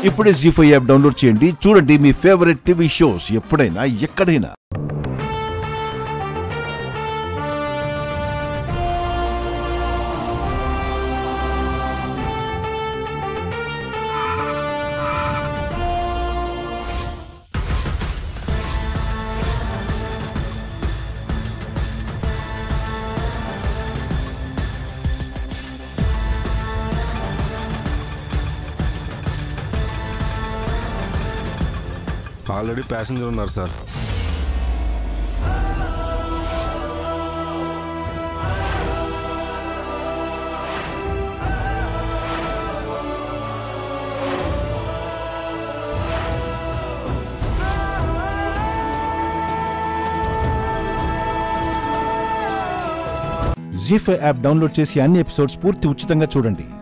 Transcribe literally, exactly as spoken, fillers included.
ఇప్పుడే G five app download చేయండి, చూడండి మీ ఫేవరెట్ టీవీ షోస్ ఎప్పుడైనా ఎక్కడైనా. ఆల్రెడీ ప్యాసింజర్ ఉన్నారు sir. Zee five app download చేసి అన్ని ఎపిసోడ్స్ పూర్తి ఉచితంగా చూడండి.